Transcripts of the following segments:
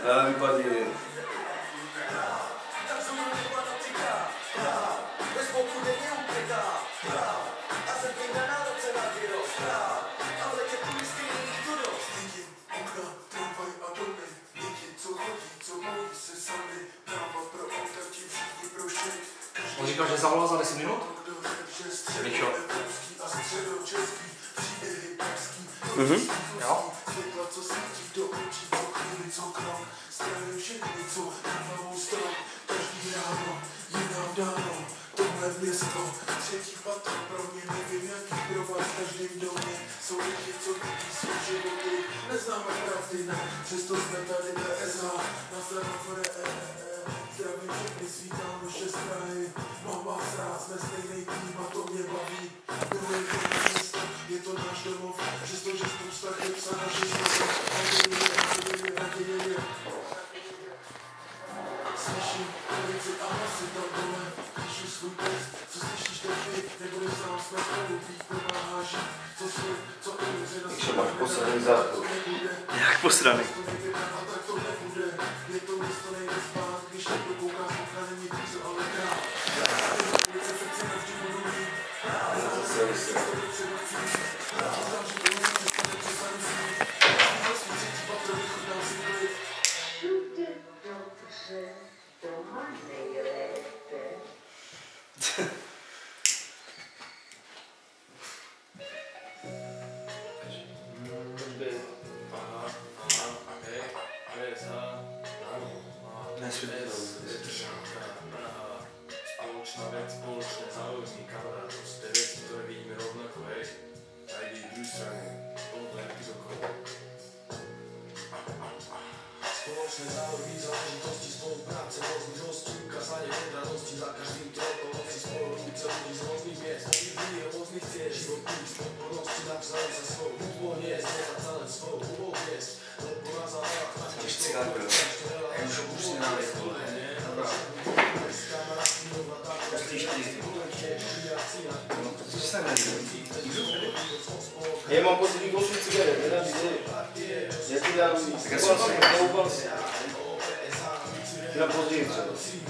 Vypadni. On říkal, že zavolal za 10 minut? Mičo. Jo? Tohle město, třetí patro pro mě, nevím jaký pro vás, každým domě jsou lidi, co vidí svůj životy, neznáme pravdy, ne, přesto jsme tady PSH, na semafoře zdravím všechny, svítám naše strahy, mám vás rád, jsme stejnej tým a to mě baví, miluji tohle město, je to náš domov, přestože spousta chyb se naši znovu, naděje, slyším ulici a hlasy tam dole, píšu svůj text, co slyšíš teď vy, nebudu sám jsme spolu, víc pomáhá žít, co svět, co ulici na Jak se máš posraný záchod? Jak posraný? tak to nebude, je to město nejde spát, když někdo kouká z okna, není písu, ale krát. Ulice srdce navždy budu mít, Společná věc, společné závodní kamarád, prostě věci, které vidíme rovnako, hej. A jde druhé strany, tohle je okolo. Společné závodní záležitosti, spolupráce, různých hostí, ukázání vědranosti, za každým trochou noci spolu ruce lidí z různých měst, lidí a různých cest, životní spolupnosti napsali za svou hudbu, měst, nezacelé svou hudbou měst, podpora za hlavách, na každou Já mám pocit, že bolší cigaret, nedám si. Já ti dám neubal si. Ti dám později třeba.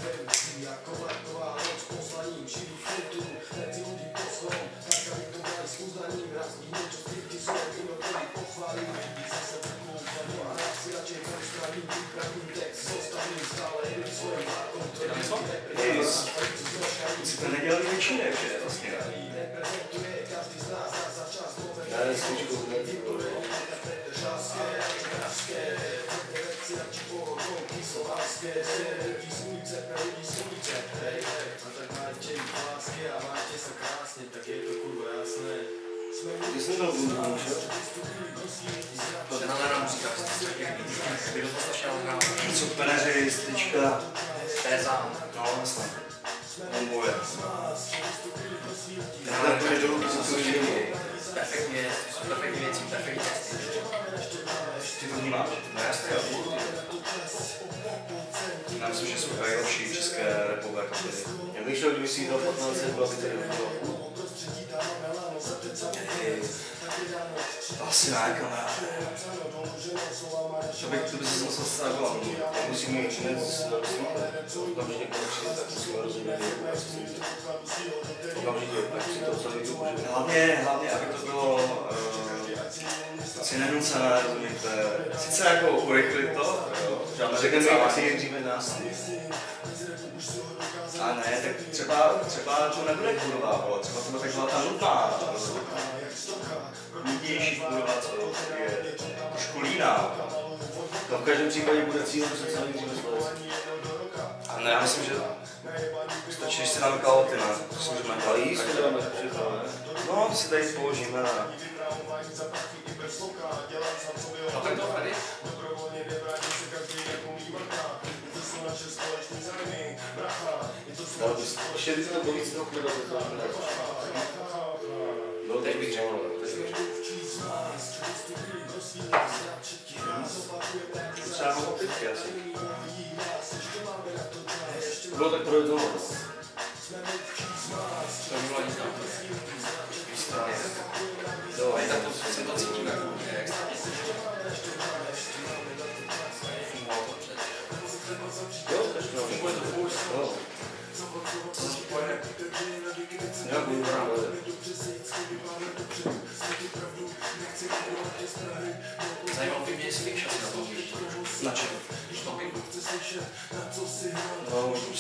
Si to nedělali většinek, že vlastně? Ne, zkušku. Ty jsi to budu, že? To je nádherná muzika, by to strašně nádherná. Co peneři, styčka. To je za, No, vlastně. Moje. Já to je dolů, co to je. perfektně věcí, perfektně texty. Ty to vnímáš? No jasně, jo. Já myslím, že jsou nejlepší v české repové kapely. Já bych šel, kdyby si jí dal 15 let, byla by tady okolo. Asi ne, kamaráde. To by se musel stavovat. Musím mít činec, si dal okamžitě konečně, tak musíme rozumět. Okamžitě, tak si to celý využít. Hlavně, aby to bylo asi nenucené, rozumíte. Sice jako urychlit to, žádné Řekneme dříve nás. a ne, tak třeba to nebude kurva, třeba to bude taková ta nutná, nutnější kurva, co je trošku líná. To v každém případě bude cílem se celý dříve společně. A ne, já myslím, že stačí, když si dáme kalhoty, ne? Myslím, že máme Ale jízdu dáme všechno, ne? No, si tady položíme a... A tak to tady? Dal bys, ještě bys to víc toho chvíle do toho. No, teď bych řekl, Třeba mám opětky asi. bylo tak troje toho. To bylo nic tam. Výstrany. Jo, Ale tak to cítím jako, jak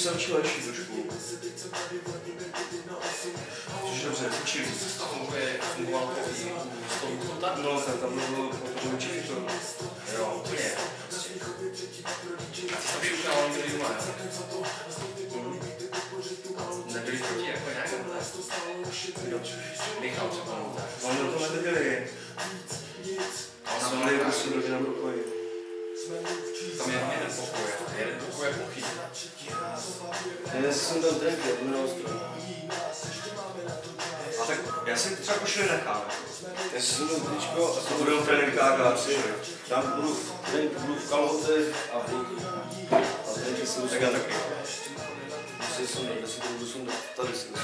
selčí lepší trošku. Což je dobře, učili. To fungovalo to i z toho Kulta? No, tam bylo určitě to. Jo, úplně. A ty jsi tam všichni ale byli doma, jo? Nebyli proti jako nějak? Michal třeba. Oni do toho nevěděli. A Jsme měli prostě rodina v pokoji. tam je jeden pokoj. Jeden pokoj je pochyb. Já jsem tam trenky, já budu na ostrově. A tak já si třeba košili nechám. Já si jsem tam tričko A budu v tréninkách a tři. tam budu v kalhotech a boty. A trenky si Tak já taky. musím sundat, já si to budu sundat. Tady si to.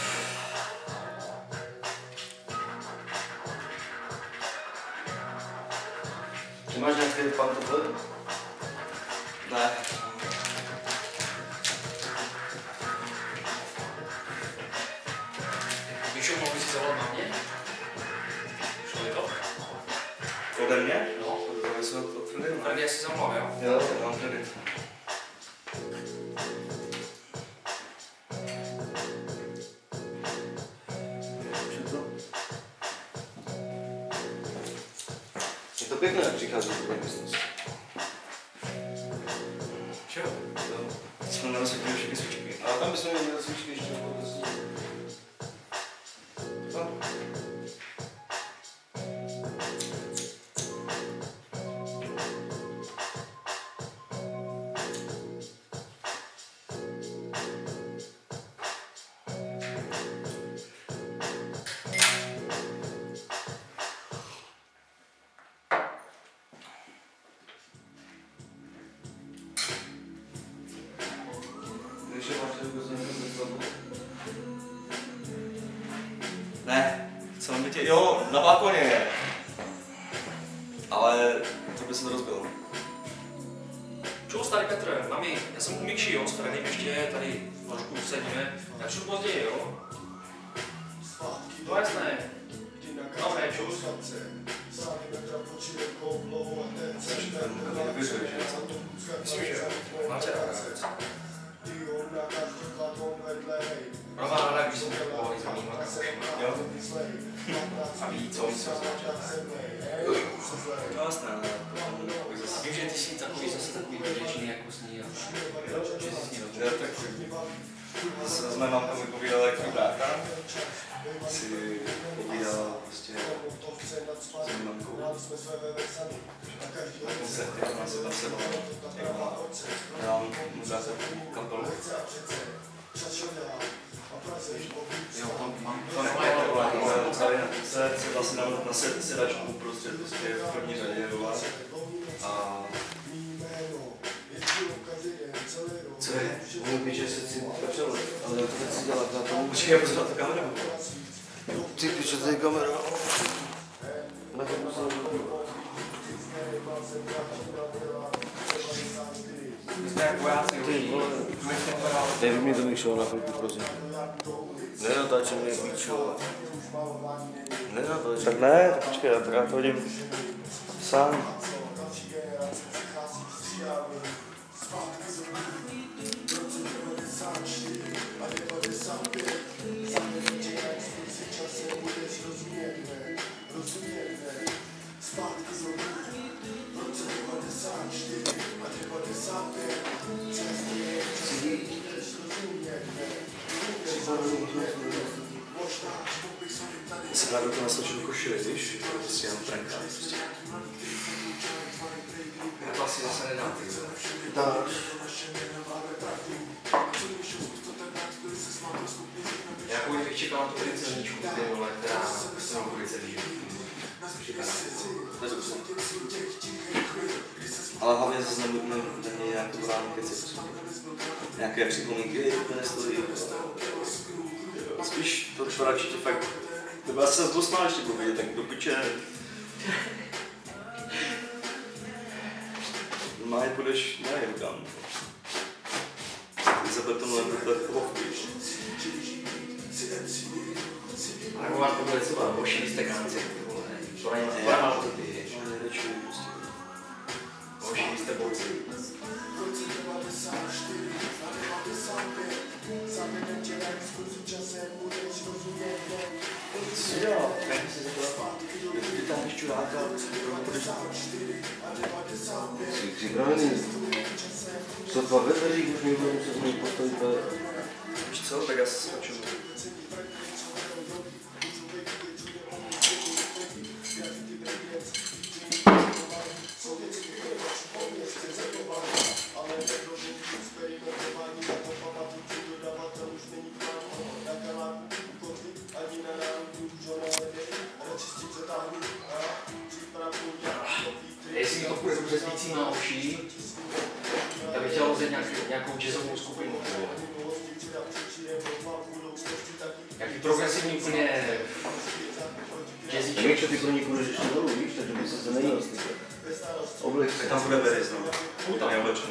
Ty máš nějaký pantofle? Ne. Víš, mohl bys si zavolat mámě? Šlo by to? Ode mě? No. To se to tréninu. Tady já si zavolám, jo? Jo, já mám tady. Co to? Je to pěkné, jak přichází do místnosti. Čeho? Jsme nerozsvětili všechny svíčky. A tam bychom měli na svíčky ještě podezí. Co? Ještě máš tady z někoho. Ne, v celém bytě. Jo, na balkoně je. Ale to by se to rozbilo. Čau, starý Petr, mami, já jsem u Mikši, jo, s Fredim ještě tady trošku sedíme. Já přijdu později, jo? No jasné. Dobré, čus. Myslím, že jo. Mám tě rád. Ona má ráda, když jsem pohovorí s mamíma, kamošima. Jo? A ví, co oni jsou To jasné, ale Vím, že ty jsi takový zase takový děčný jako s ní a že jsi s ní já tak s mé mamkou mi povídala, jak můj brácha si povídala prostě s mou mamkou. Na koncertě, ona se tam sebala, jak má. Já mám můj brácha kapelu. Jo, tam mám. To nebylo celý na koncert, se vlastně na sedačku prostě v první řadě byla. A co je? Můj píče se si začal, ale já to nechci dělat na tom. Počkej, já pozval tu kameru. Ty píče, tady kamera. Na to musím My jsme jak vojáci, Ty vole. Dej mi to Mikšo na chvilku, prosím. Nenatáčej mě, píčo. Nenatáčej. Tak ne, tak počkej, já to hodím sám. Jsem rád, to naslačil košili, víš? Prostě jenom trenka, prostě. já to asi zase nedám. Dáš. Já jako bych čekal na tu ricelníčku, ty vole, která se nám bude celý život. Ale hlavně zase není nějaké brání keci. Nějaké připomínky, to nestojí. Spíš to radši ti fakt... Nebo já se zase dosmál ještě povědět, tak do piče... Máj půjdeš, nevím kam. Ty zabetonuje do té pohovky. A nebo vám to bude třeba ošilý stekánci, to není to ty, víš. Nejradši prostě. Ošilý jste borci. Jsi připravený? Sotva ve dveřích už někdo se znovu postavit. Víš co, tak já se skočím. Jestli mi to půjde dobře s vící na očí, tak bych chtěl vzít nějakou jazzovou skupinu. Jaký progresivní úplně jazzíček. Víš, že ty pro ní půjdeš ještě dolů, víš, takže by se nejel slyšet. Oblek se. Tam bude Berry znovu. Tam je oblečený.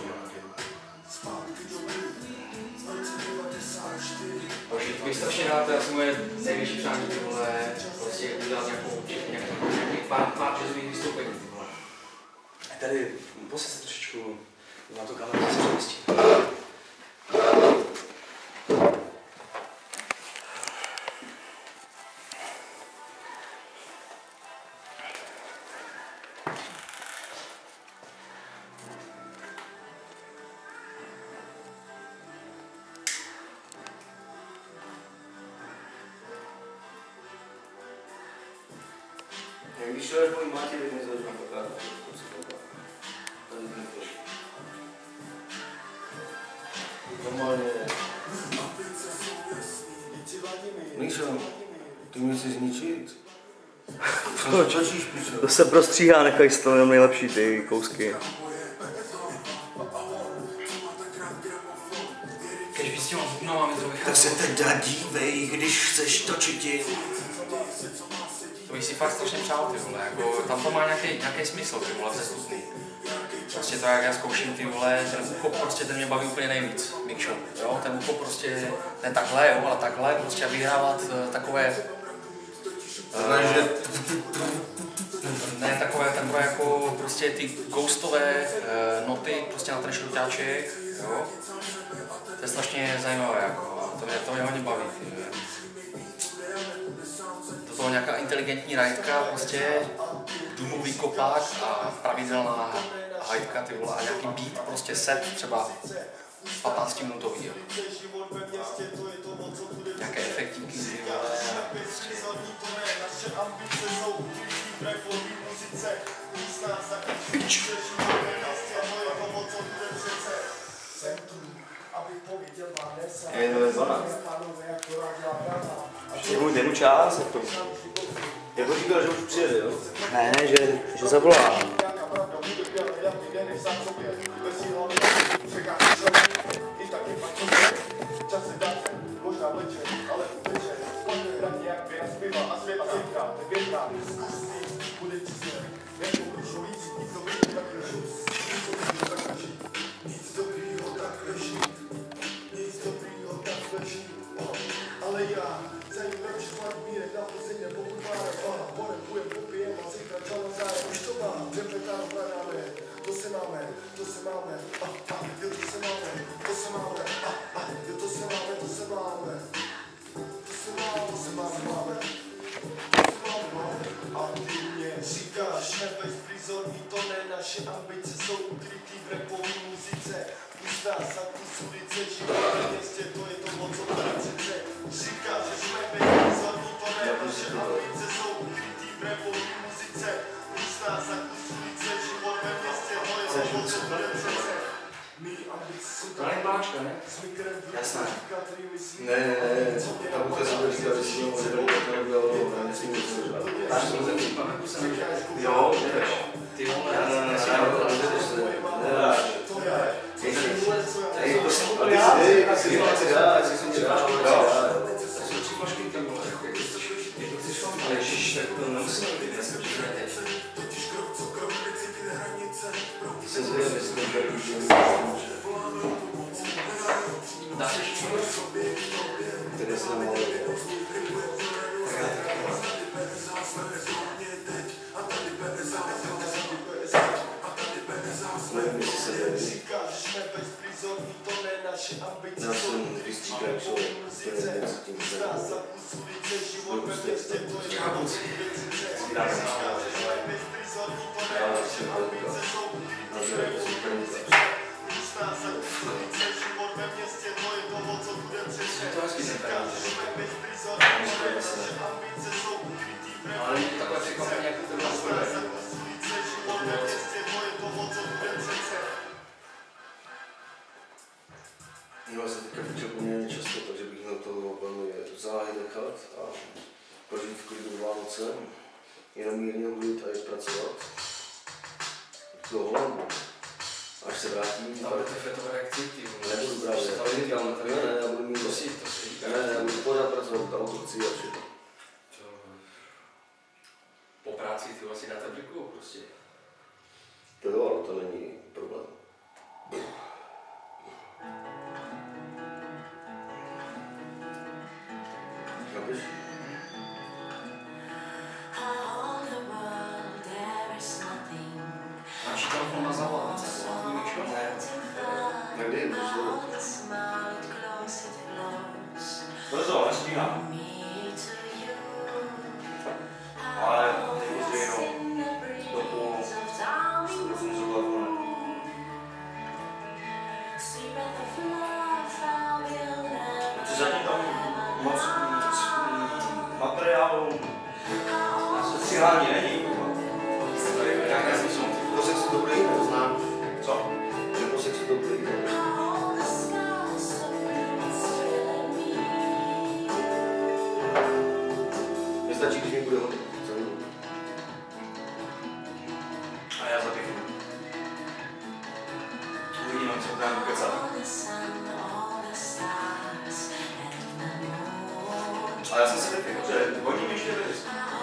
Takže to bych strašně rád, to je asi moje největší přání, ty vole, prostě udělat nějaký pár jazzových vystoupení, ty vole. Tady, posledně se trošičku na to kameru se přemístí. Když člověk povím Mátěj, tak mi se začne pokládat. Tady ten trošku. Normálně. Míšo, ty mě chceš zničit? Co točíš, pičo? To se prostříhá, nechaj z toho jenom nejlepší ty kousky. Když bys s těma bubnovami to vycházelo. Tak se teda dívej, když chceš točit tím. To bych si fakt strašně přál, ty vole, jako tam to má nějaký smysl, ty vole, přestupný. Prostě to, jak já zkouším, ty vole, ten úkop prostě ten mě baví úplně nejvíc, Mikšo, jo, ten úkop prostě, ne takhle, jo, ale takhle, prostě a vyhrávat takové, ne takové jako prostě ty ghostové noty prostě na ten šrutáček, jo, to je strašně zajímavé, jako, to mě hodně baví, ty. To bylo nějaká inteligentní rajtka, prostě důmový kopák a pravidelná hajtka, ty vole, a nějaký beat, prostě set, třeba 15 minutový, jo. Nějaké efektíky, ty vole, prostě. Je to vezvaná. Je mu čas, jako. Jako říkal, že už přijede, jo? Ne, že zavolá. Naše ambice jsou ukrytý v rapové muzice. Už nás za kus ulice, život ve městě, to je to moc od přece. Říká, že jsme bezprizorní, to ne, naše ambice jsou ukrytý v rapové muzice. Už nás za kus ulice, život ve městě, to je to moc od přece. Mý ambice jsou To není pláčka, ne? jasné. Ne, tam vůbec bude říkat, že si může být, to nebude ono, ne, nesmím nic udělat. Máš to ze případku se nevíš? Jo, jdeš. Ty vole, Nedáš. Já jsem stříkají, jsou úplně věc s tím zem. Velkou stres, tak Kábuci. Dáme na já jsem velká. Nazývají to super To hezký ten tady. Ale není to takové překvapení, jak to bylo poprvé. Já se teďka fíčil poměrně často, takže bych měl toho velmi záhy nechat a prožít v klidu Vánoce, jenom mírně mluvit a jít pracovat do Holandu. Až se vrátím, Tam budete fetové reakci, ty vole. nebudu právě, ne, já budu mít ne, já budu pořád pracovat v autokci a všechno. Po práci ty vlastně na tabliku prostě. To jo, ale to není problém. Chápeš? Máš telefon na zavolace, tvůj Mikšo? Ne. Někdy je to Brzo, nestíhám. Ale ty jenom do půl, skoro jsem zhruba v protože zatím tam moc materiálu na sociální není. Nějaké jsou. po sexu dobrý, neznám. Co? Že po sexu dobrý, nestačí, když mi bude hodit. A já zapěchnu. Uvidíme, co budeme kecat. Ale já jsem si řekl, že hodím ještě věc.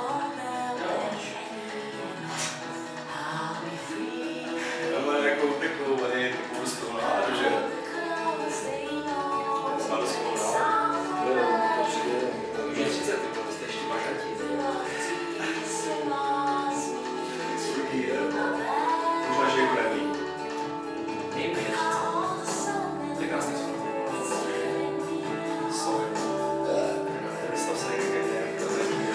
Tohle jako takovou takovou stolu nádu, že? Jsme do spolu nádu. Už je 30, ty vole, jste ještě bažantí. Svůj možná, že jako neví. Nejmí je 30. To je krásný svůj. Sorry. Představ se někde, to neví.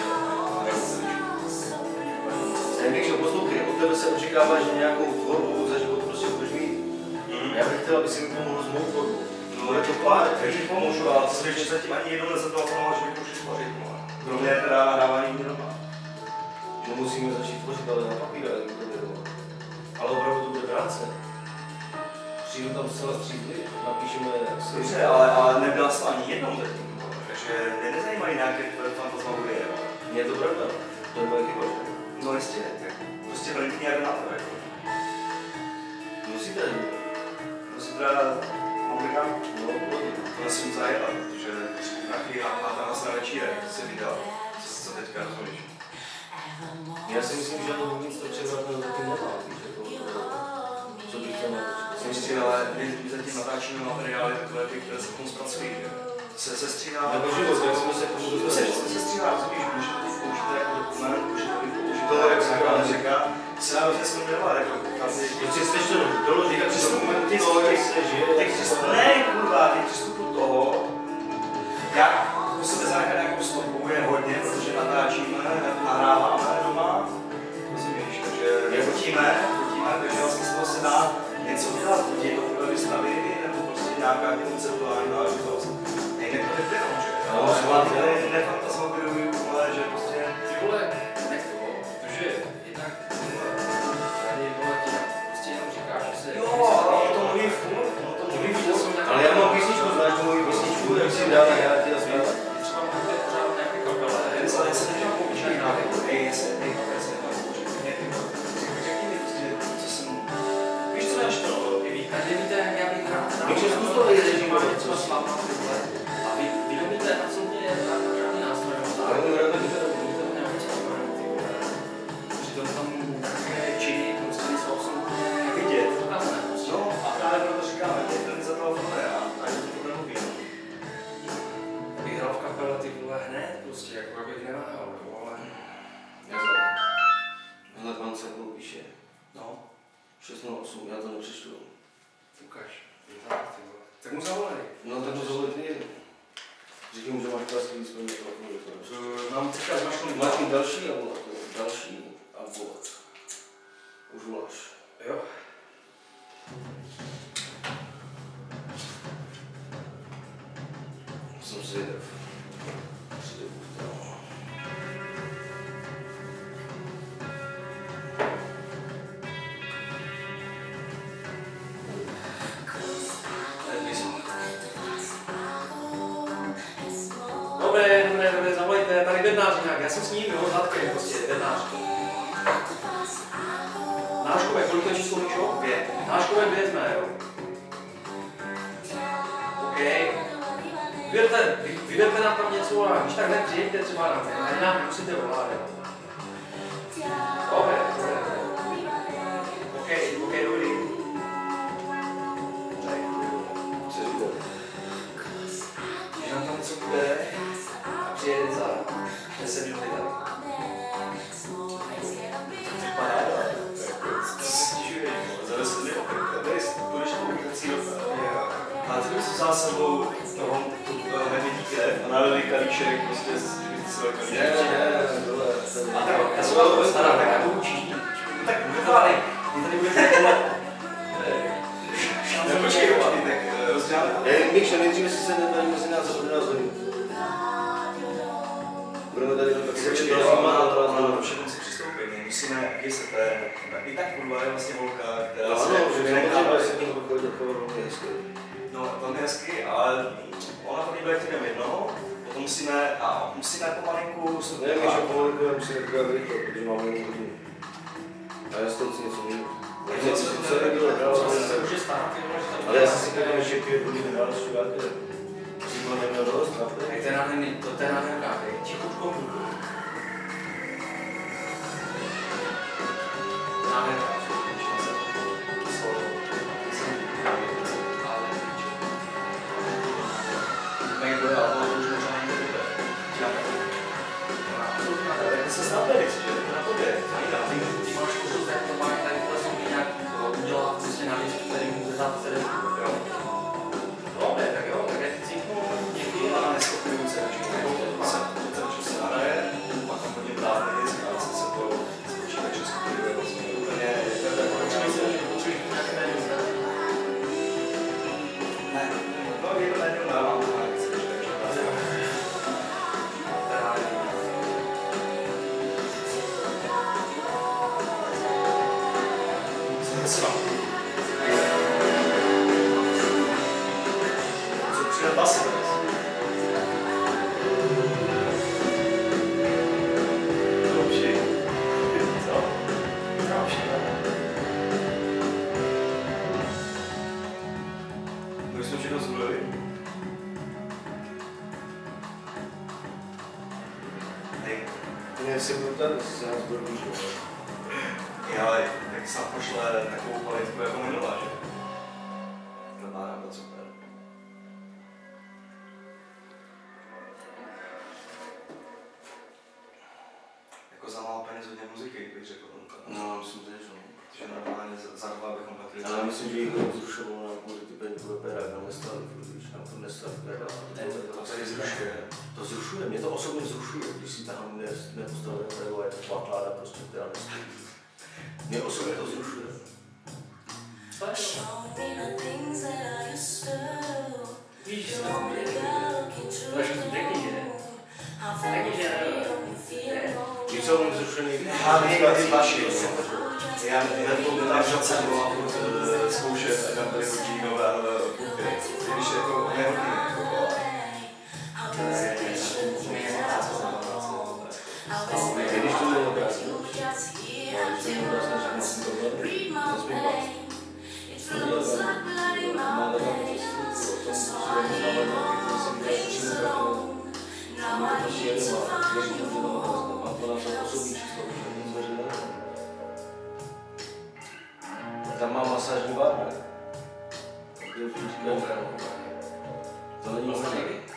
Nevím, že poslouchej, od tebe se očekává, že nějakou tvorbu za život prostě budeš mít. Já bych chtěl, aby si mi pomohl s mou tvorbou. Bude to pár, já ti pomůžu, ale co když zatím ani jednou nezatoval, že bych už tvořit. Kromě teda nahrávání doma. No musíme začít tvořit, ale na papíra, jak to bylo. Ale opravdu to bude práce. Přijdu tam zcela střízli, napíšeme Dobře, ale nebyla jsi to ani jednou zatím. Takže mě nezajímají nějaké tvoje fantasmagorie. Mně je to pravda, to je moje chyba, že? No jistě, prostě velice nějak na to, jako. Musíte, Prostě teda mám říkám, no, pohodě. to nesmím zajebat, protože nějaký na své večírek si vydal, co teďka rozumíš. Já si myslím, že ani nic to převratného zatím nemá, víš, jako, co bych chtěl natočit. Myslím, ale my zatím natáčíme materiály takové, které se tomu zpracují, že? Se stříhá... Nebo život, jak jsme se k tomu dostali. Se stříhá, rozumíš, může to být použité jako dokument, může to být použité, To, jak se právě říká, se nám hrozně změnila, jako Prostě jste to doložit, jak se dokumenty toho, jak se žije, jak se ne, kurva, těch přístupů toho, jak po sebe zanechat nějakou stopu je hodně, protože natáčíme, nahráváme doma, rozumíš, takže fotíme, takže vlastně z toho se dá něco dělat, buď to takové výstavy, nebo prostě nějaká konceptuální záležitost. Nejde to vypěnou, že? Nefantasmagoruju, ale že prostě... Ty vole, nech to, protože jednak tady vole ti prostě jenom říkáš, že se... Jo, ale to mluví furt, Ale já mám písničku, znáš tu moji písničku, jak si dala, já ti nazvím. Třeba máte pořád nějaké kapele, já se nedělám poučení návyku, já se nedělám víš, co je to? a nevíte, jak já bych rád znal, Víš, že zkus to vědět, že máte máte třeba slavná tyhle, a vy nevíte absolutně žádný nástroj, Ale to hrajeme přitom tam takové činy, prostě jsou absolutně Vidět. ukázané. Prostě. No, a právě proto říkáme, že ten za toho vole a ani to nemluví. Já bych hrál v kapele ty vole hned, prostě, jako abych neváhal, ale... Hele, pan Cebul píše. No, 608, já to nepřečtu. ukaž. Tak mu zavolej. No tak to zavolej ty. mě to jako Mám teďka zmašnou máš mít další a volat, další a volat. Už voláš. Jo. Jsem zvědav. Dobré, zavolejte, tady bednář nějak, já jsem s ním, jo, zadky, prostě, bednář. Náškové, kolik to číslo, Míšo? 2. Náškové 2 jsme, jo. OK. Vyberte nám tam něco a když tak hned přijďte třeba na mě, ani nám musíte volat, jo. Dobré. OK, dobrý. Když nám tam něco bude a přijede za 10 minut tady. Vypadá to se stěžuje, za 10 minut, tady budeš komunikací máte tu za sebou toho medvědíka a národný kalíček, prostě si kalíček. Já jsem vás stará, tak já budu učit. Tak vypadej, ty tady budete jako... Počkej, tak rozděláme to. Míša, nejdříve si se tady mezi nás a bude nás hodit. Budeme tady jenom taky začít na všechno si přistoupit. Musíme, když se i tak kurva je vlastně volka, která se necháme se tím chodit velmi hezky. No, velmi hezky, ale ona to nebude jenom jedno, potom musíme pomalinku Ne, Míša, pomalinku, já musím takové rychle, protože máme jenom hodinu. A já z toho chci něco mít. Ale já jsem si tady ještě 5 hodin dál šugáte. Jsi to neměl dost, pravda? Tak to je nádherný kávy, tichučkou hudbu. Nádherný kávy, tak se snad nevím, že to na tobě. ty máš kurzu, tak normálně tady tohle jsou nějak udělat prostě na věc, který může dát celé jo? Dobré, tak jo, tak já ti cíknu někdy A neschopňuju se, že se hraje, pak tam hodně právě věc, ale se to spočítat českou je vlastně úplně potřebuji nějaké médium. ne, no je to médium dávám, ale chci ještě co přijde basy dnes? To lepší. Co? To lepší, ne? My jsme všechno zvolili. Hej. Mě se budu tady, jestli se nás bude blížit. Ale tak se pošle takovou kvalitku jako minulá, že? To má nám to super. Jako za málo peněz hodně muziky, bych řekl. No, myslím, že jo. Protože normálně za 2 bychom platili. Ale myslím, že jich zrušilo na kvůli ty peníze perák na nestavy, když nám to nestaví perák. To tady zrušuje. To zrušuje, mě to osobně zrušuje, když si tam nepostavíme pevo a je to pakláda prostě, která nestojí. Mě osobně to zrušuje. Víš, to je všechno pěkný, že? Taky, že Víš, co mám zrušený? Já vím, ty vaši. Já tam žadce byla zkoušet a tam byly hodí nové kluky. Když jako nehodný, Když to není obraz, no. Když to není obraz, než jsem to velmi, nesmím vás. Mám takové cestu, o tom si neznamená, když jsem dělal a my to prostě jedeme a věřím, že to mám to na osobní číslo, že nic veřejného. Tam mám masážní bar, ne? To není možné.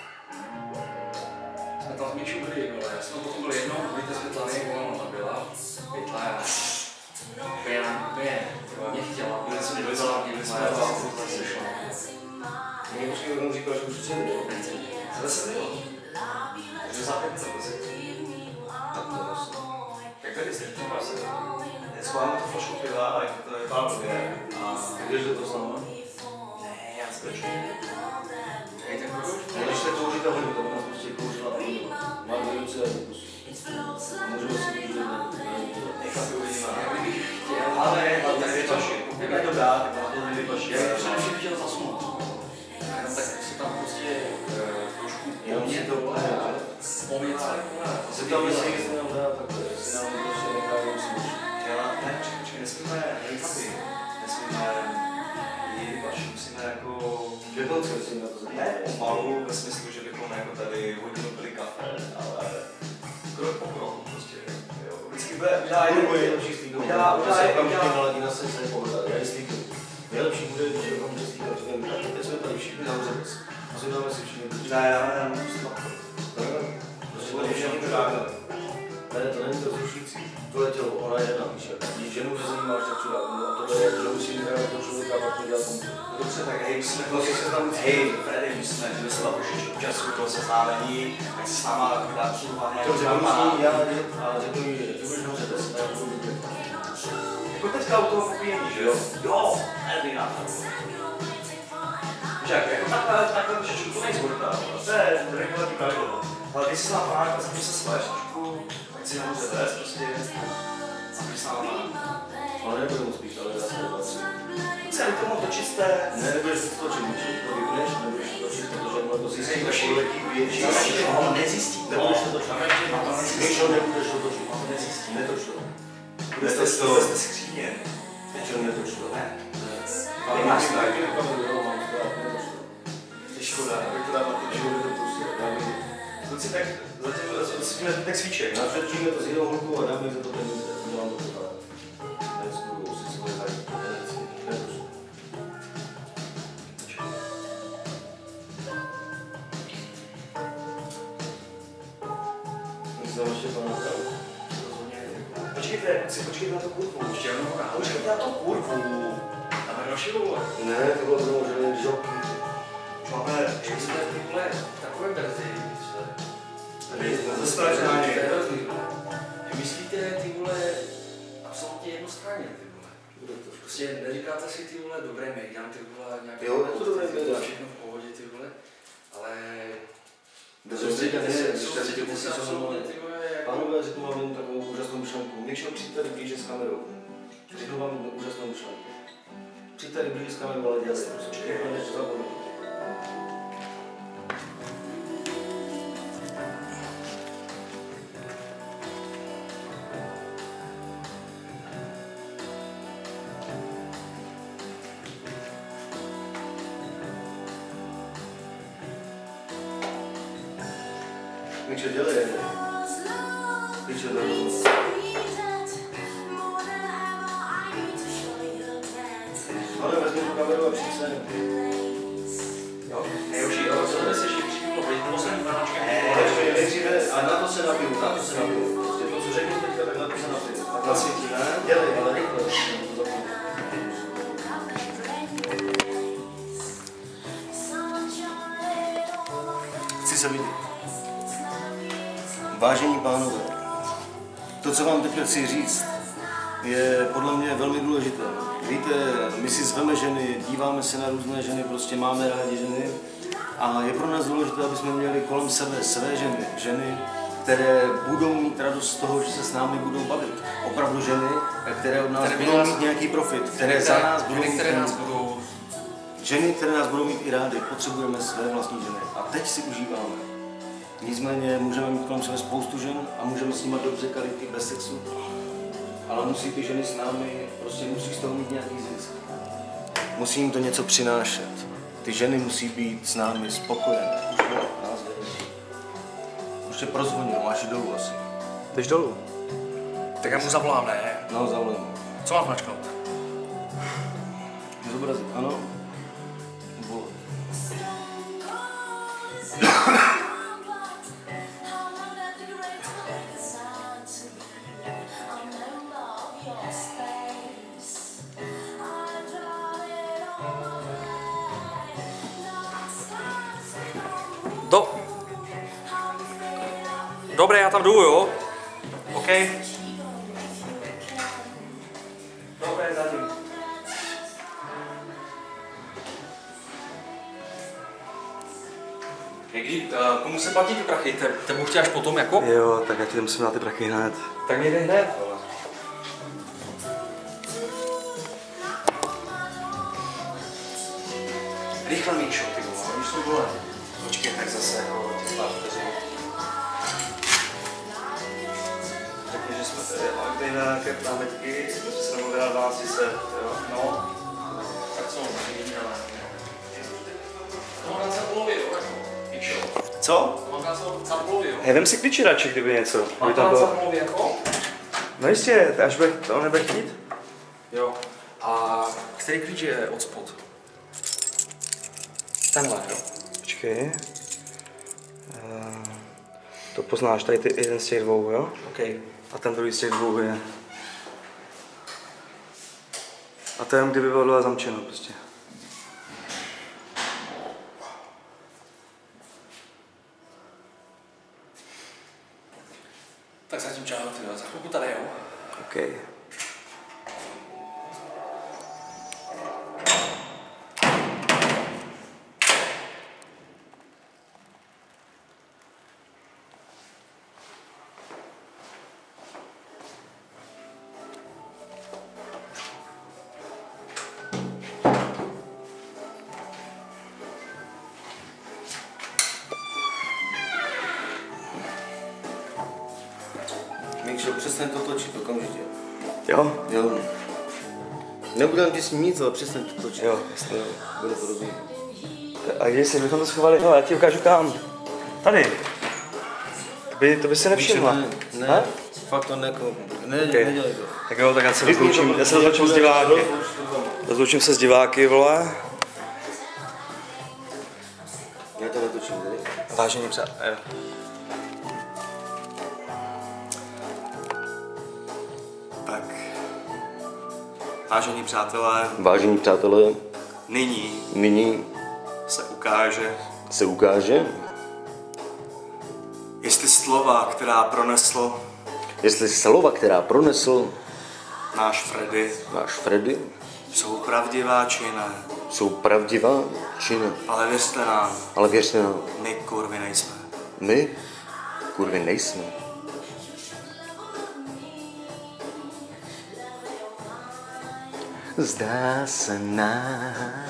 jsme tam s Míčou byli, vole. Já jsem potom byl jednou, vidíte Světlany, ona tam byla. Pětla, já. Úplně, mě chtěla. Byli jsme dva, Mě počkej, on říkal, že už chce. zase bylo. Takže za 5 minut asi. Tak to vlastně. Jak tady se tím asi. Schováme tu flašku piva a to je blbě. A Víš, že to znamená? ne, já se to Hej, tak proč? Když se kouří ta hodně, tak nás prostě kouřila hodně. Máme ruce a kus. Můžeme si být, že nechat uvidíme. Já bych chtěl, Ale tak vypaši. Jak je to dá, tak to nevypaši. já bych především chtěl zasunout. Jenom tak si tam prostě trošku jenom si to pomět se. Zeptáme se, jestli nám dá takhle, jestli nám prostě nechá jenom slušit. Ne, čekaj, nesmíme hejtavy. Nesmíme vypaši, musíme jako... Dokonce si na to zeptat. Ne, pomalu, ve smyslu, že bychom jako tady hodinu pili kafe, ale krok po kroku prostě, jo. Vždycky udělá To jednu je nejlepší slíknout. To se okamžitě naladí na srdce pohoda. Já ji slíknu. Nejlepší bude, když je okamžitě slíknout. Říkám, tak teď jsme tady všichni nahoře bez. A si dáme si všichni. Ne, Prostě to je všechny drága. Ne, to není to zrušící. To letělo, ona je jedna, víš, když ženu, že se jí máš tak čudá. A tohle je, že musí hrát toho člověka, pak to dělat tomu. dobře, tak hej, musíme Vlastně se tam hej, Freddy, musíme vymyslet trošičku času toho seznámení, tak se s náma dát přilupáně. Dobře, já řeknu jí, že ty budeš nahoře bez, a já budu být. Jako teďka u toho popíjení, že jo? Jo, Erdy nápad. Že jako takhle trošičku to nejsou dobrá, to je regulární pravidlo. Ale když si na plánka, když se sváš trošku, tak si nahoře vést prostě, a když s náma. Ale nebudu moc pít, ale já se nebavím. Celý to to čisté. Ne, nebudeš to točit, to vypneš, nebudeš to točit, protože ono to zjistí, Nejlepší. že letí větší. Ho nezjistíte. Nebudeš to točit. Víš, že nebudeš to točit. Netoč to. Budete skříně. Víš, že netoč to. Ne. Ale máš taky kameru, jo, mám to dát, netoč to. Je škoda. Abych to dát na ty životy, to prostě, dáme to. Kluci, tak zatím svíme zbytek svíček. Natřečíme to s jinou hlukou a dáme to do peníze. Udělám to tak. Dnes budu si svoje tady. Netoč to. Myslím, že pana Pravu. Počkejte na tu kurvu. Ještě jednou rád. Počkejte na tu kurvu. Tam je další vole. Ne, to bylo založené žoky. Máme Ještě jsme ty vole takové verzi. zastračená někde. Myslíte ty vole absolutně jednostranně ty vole. Prostě neříkáte si ty vole dobré médiám, ty vole nějaké... Jo, je to dobré médiám. Všechno v pohodě ty vole, ale... Soustředíte se absolutně ty vole jako... Pánové, řeknu vám jen takovou úžasnou myšlenku. Většinou přijďte blíže s kamerou. Řeknu vám jednu úžasnou myšlenku. Přijďte blíže s kamerou, ale dělejte to. Všechno než to zapomenu. Míčo, dělej. Míčo, dělej. Ale vezmi tu kameru a přijď sem. Jo, nejlepší, jo, co dnes ještě přijdu, poslední manačka. Ale nejdříve, a na to se napiju, na to se napiju. Prostě to, co řeknu teďka, tak na to se napiju. Na světí, ne? Dělej, ale rychle. Chci se vidět. Vážení pánové, to, co vám teď chci říct, je podle mě velmi důležité. Víte, my si zveme ženy, díváme se na různé ženy, prostě máme rádi ženy a je pro nás důležité, aby jsme měli kolem sebe své ženy. Ženy, které budou mít radost z toho, že se s námi budou bavit. Opravdu ženy, které od nás budou mít nějaký profit, které za nás budou mít ženy, které nás budou mít i rády. Potřebujeme své vlastní ženy a teď si užíváme. Nicméně můžeme mít kolem sebe spoustu žen a můžeme s nimi dobře kalit i bez sexu. Ale musí ty ženy s námi, prostě musí z toho mít nějaký zisk. Musí jim to něco přinášet. Ty ženy musí být s námi spokojené. Už bylo nás vedení. Už tě prozvonil, máš dolů asi. Jdeš dolů? Tak já mu zavolám, ne? No, zavolám. Co mám mačknout? Zobrazit, ano. Volat. dobré, já tam jdu, jo? OK. Dobré, zatím. Někdy, komu se platí ty prachy? Tebou chtěl až potom, jako? Jo, tak já ti musím dát ty prachy hned. Tak mě dej hned. Rychle Míšo, ty vole, oni jsou dole. Počkej, tak zase jako ty pár vteřin. Řekni, že jsme tady, a kde jiné nějaké námitky, že se nemluví na 1200, jo? No. Tak co? No, na Capulovi, jo, jako. Píšo. Co? Mám na Capulovi, jo. Hej, vem si klíči radši, kdyby něco. Mám Kdyby tam na bylo. Capulovi, jako. No jistě, až bude, to nebude chtít. Jo. A který klíč je od spod? Tenhle, jo. Počkej. To poznáš, tady ty jeden z těch dvou, jo? OK. A ten druhý z těch dvou je. A to je, kdyby bylo dole zamčeno prostě. Tak zatím čau, ty, za chvilku tady, jo. OK. Mikšo, přestaň to točit okamžitě. Jo? Jo. Nebudem ti s ním nic, ale přestaň to točit. Jo, jasně. Jo, bude to rozumět. A když si bychom to schovali, no, já ti ukážu kam. Tady. To by si nevšimla. Ne, fakt to ne, Okay. nedělej to. Tak jo, tak já se rozloučím s diváky. Rozloučím se s diváky, vole. Já to netočím, tady. Vážení přátelé. Tak. Vážení přátelé, Vážení přátelé, nyní se ukáže, jestli slova, která pronesl náš Freddy, jsou pravdivá či ne. Ale věřte nám, my kurvy nejsme. Zdá se nám,